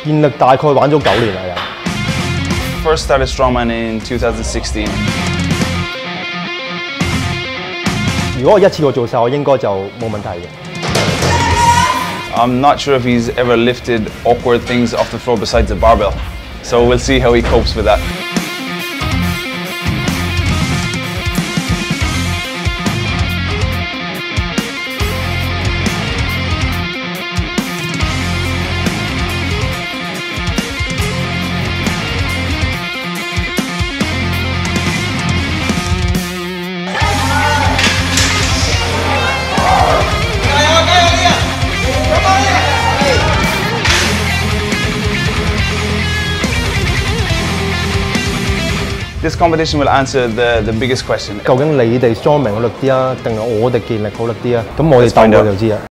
健力大概玩咗9年啦， 又。First started strongman in 2016. 如果我一次過做晒，我應該就冇問題嘅。 I'm not sure if he's ever lifted awkward things off the floor besides the barbell, so we'll see how he copes with that. This competition will answer the biggest question. 究竟你哋 strongman 好力啲啊，定係我哋健力好力啲啊？咁我哋鬥過就知啦。